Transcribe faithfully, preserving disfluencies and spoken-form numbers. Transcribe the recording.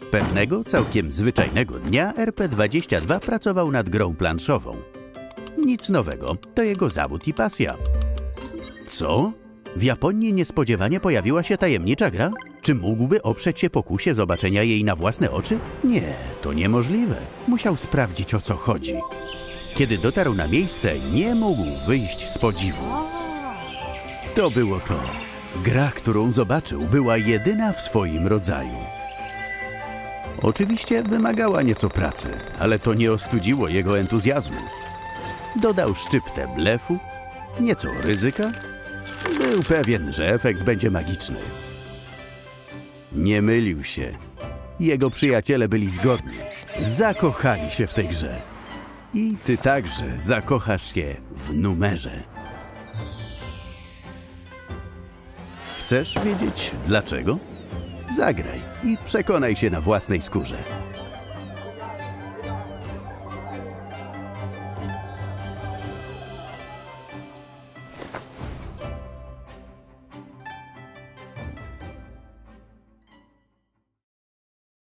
Pewnego całkiem zwyczajnego dnia R P dwadzieścia dwa pracował nad grą planszową. Nic nowego, to jego zawód i pasja. Co? W Japonii niespodziewanie pojawiła się tajemnicza gra? Czy mógłby oprzeć się pokusie zobaczenia jej na własne oczy? Nie, to niemożliwe. Musiał sprawdzić, o co chodzi. Kiedy dotarł na miejsce, nie mógł wyjść z podziwu. To było to. Gra, którą zobaczył, była jedyna w swoim rodzaju. Oczywiście wymagała nieco pracy, ale to nie ostudziło jego entuzjazmu. Dodał szczyptę blefu, nieco ryzyka. Był pewien, że efekt będzie magiczny. Nie mylił się. Jego przyjaciele byli zgodni. Zakochali się w tej grze. I ty także zakochasz się w numerze. Chcesz wiedzieć dlaczego? Zagraj i przekonaj się na własnej skórze.